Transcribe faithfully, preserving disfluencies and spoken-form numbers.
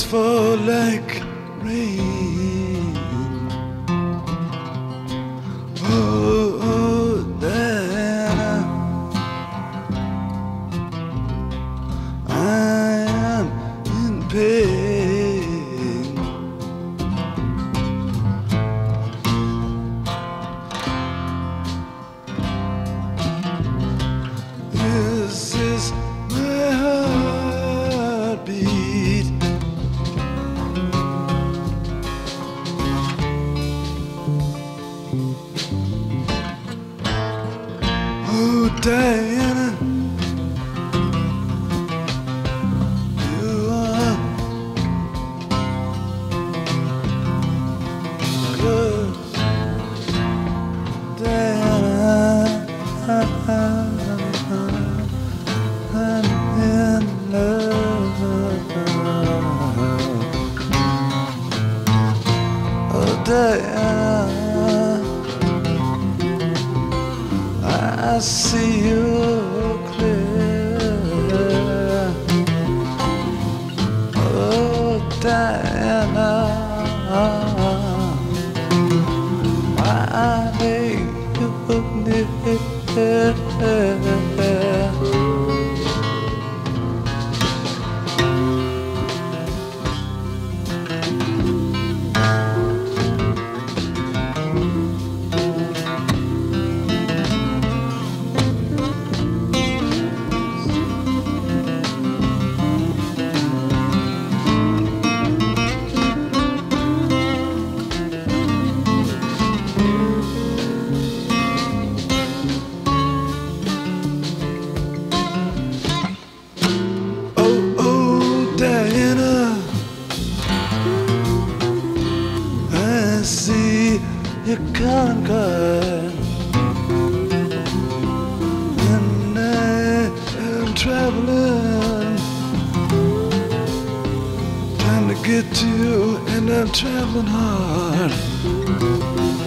fall like rain. Oh, oh, Diana, I am in pain. This is my heartbeat. Oh, Diana, you are good, Diana. I'm in love. Oh, Diana, I see you clear. Oh, Diana, I need you near. I see you conquer, and I am traveling, trying to get to you, and I'm traveling hard.